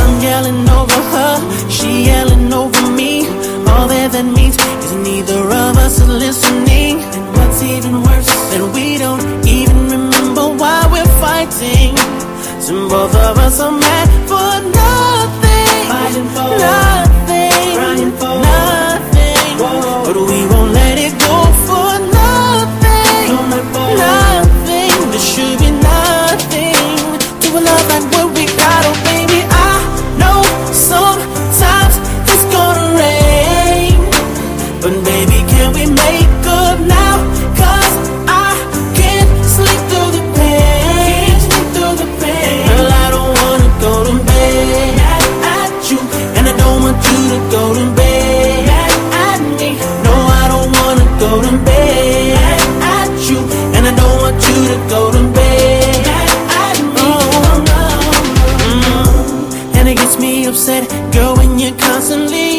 I'm yelling over her, she yelling over me. All that means is neither of us are listening. And what's even worse, that we don't even remember why we're fighting. So both of us are mad for nothing, fighting for nothing, crying for nothing. Whoa. But we won't let it go for nothing, nothing. There should be nothing to a love like what we got. Oh baby, I know sometimes it's gonna rain, but baby, can we make up now? Cause I can't sleep through the pain, Girl, I don't wanna go to bed mad at you, and I don't want you to go to bed mad at me. No, I don't wanna go to bed mad at you, and I don't want you to go to bed mad at me. And it gets me upset, girl, when you're constantly